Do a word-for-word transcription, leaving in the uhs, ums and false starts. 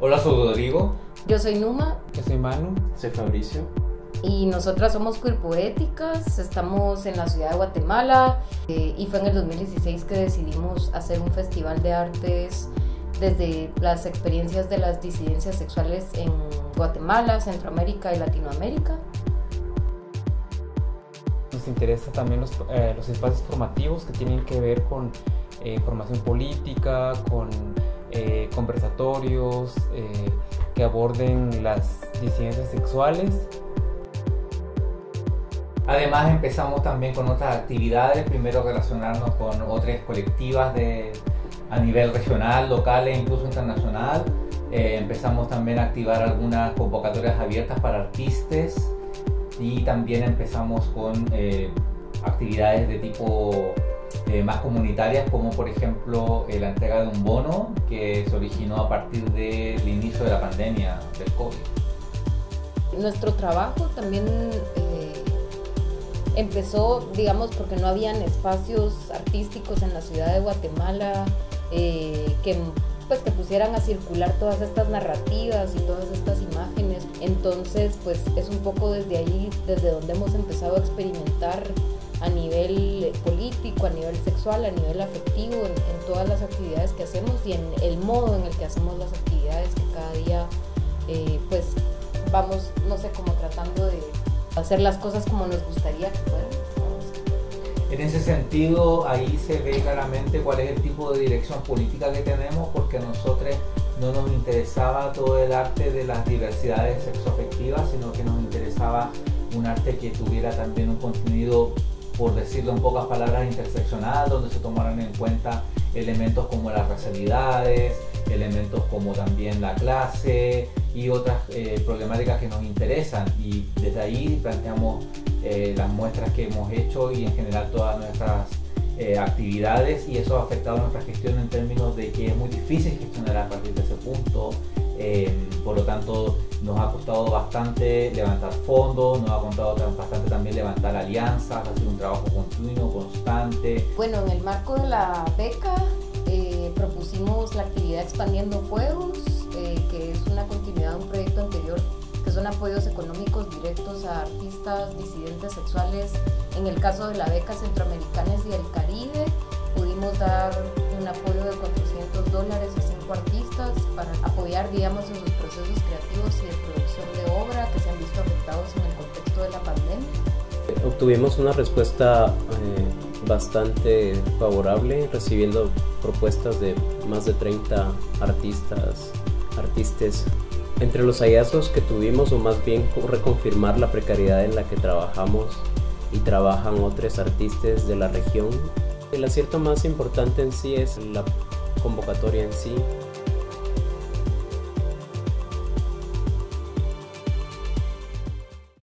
Hola, soy Rodrigo. Yo soy Numa. Yo soy Manu. Soy Fabricio. Y nosotras somos Queer Poéticas, estamos en la ciudad de Guatemala eh, y fue en el dos mil dieciséis que decidimos hacer un festival de artes desde las experiencias de las disidencias sexuales en Guatemala, Centroamérica y Latinoamérica. Nos interesa también los, eh, los espacios formativos que tienen que ver con eh, formación política, con eh, conversatorios eh, que aborden las disidencias sexuales. Además empezamos también con otras actividades, primero relacionarnos con otras colectivas de, a nivel regional, local e incluso internacional. Eh, empezamos también a activar algunas convocatorias abiertas para artistas y también empezamos con eh, actividades de tipo eh, más comunitarias, como por ejemplo eh, la entrega de un bono que se originó a partir del inicio de la pandemia del COVID. Nuestro trabajo también eh, empezó, digamos, porque no habían espacios artísticos en la ciudad de Guatemala eh, que, pues, que pusieran a circular todas estas narrativas y todas estas imágenes. Entonces, pues es un poco desde ahí, desde donde hemos empezado a experimentar a nivel político, a nivel sexual, a nivel afectivo, en, en todas las actividades que hacemos y en el modo en el que hacemos las actividades, que cada día, eh, pues, vamos, no sé, como tratando de hacer las cosas como nos gustaría que fueran. En ese sentido, ahí se ve claramente cuál es el tipo de dirección política que tenemos, porque a nosotros no nos interesaba todo el arte de las diversidades sexoafectivas, sino que nos interesaba un arte que tuviera también un contenido, por decirlo en pocas palabras, interseccional, donde se tomaran en cuenta elementos como las racialidades, elementos como también la clase y otras eh, problemáticas que nos interesan, y desde ahí planteamos eh, las muestras que hemos hecho y en general todas nuestras eh, actividades, y eso ha afectado nuestra gestión en términos de que es muy difícil gestionar a partir de ese punto. Eh, por lo tanto, nos ha costado bastante levantar fondos, nos ha costado bastante también levantar alianzas, ha sido un trabajo continuo, constante. Bueno, en el marco de la beca eh, propusimos la actividad Expandiendo Fuegos, eh, que es una continuidad de un proyecto anterior, que son apoyos económicos directos a artistas disidentes sexuales. En el caso de la beca Centroamericanas y del Caribe, pudimos dar un apoyo de cuatrocientos dólares a cinco artistas para apoyar, digamos, en sus procesos creativos y de producción de obra que se han visto afectados en el contexto de la pandemia. Obtuvimos una respuesta eh, bastante favorable, recibiendo propuestas de más de treinta artistas, artistas. Entre los hallazgos que tuvimos, o más bien reconfirmar la precariedad en la que trabajamos y trabajan otros artistas de la región. El acierto más importante en sí es la convocatoria en sí,